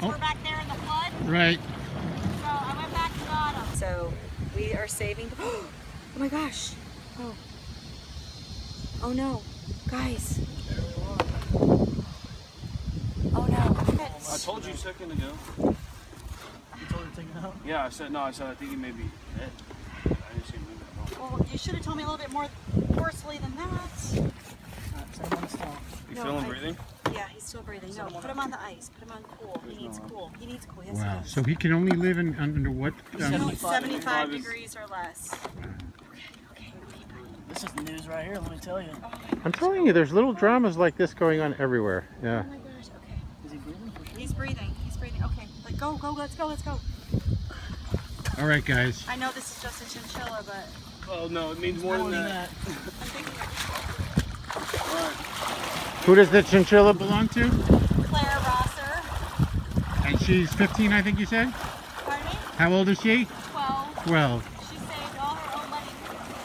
were back there in the flood. Right. So I went back and got them. So we are saving. Oh my gosh. Oh. Oh no. Guys. Oh no. I told you a second ago. You told her to take it out? Yeah, I said I think he may be dead. I didn't see him move at all. Well, you should have told me a little bit more forcefully than that. You No, feel him breathing? Yeah, he's still breathing. No, put him on the ice. Put him on cool. He needs cool. He needs cool. Yes, Wow. he does. So he can only live in under what? 75 degrees or less. This is the news right here, let me tell you. I'm telling you, there's little dramas like this going on everywhere. Yeah. Oh my gosh. Okay. Is he breathing for sure? He's breathing. He's breathing. Okay. Like, go. Let's go. Let's go. All right, guys. I know this is just a chinchilla, but Oh no, it means more than that. I'm thinking Who does the chinchilla belong to? Claire Rosser. And she's 15, I think you said? Pardon me? How old is she? 12. 12. She saved all her own money.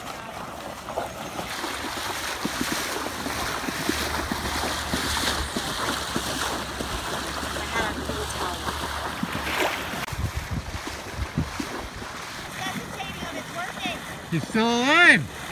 I had a cool towel. He's still alive.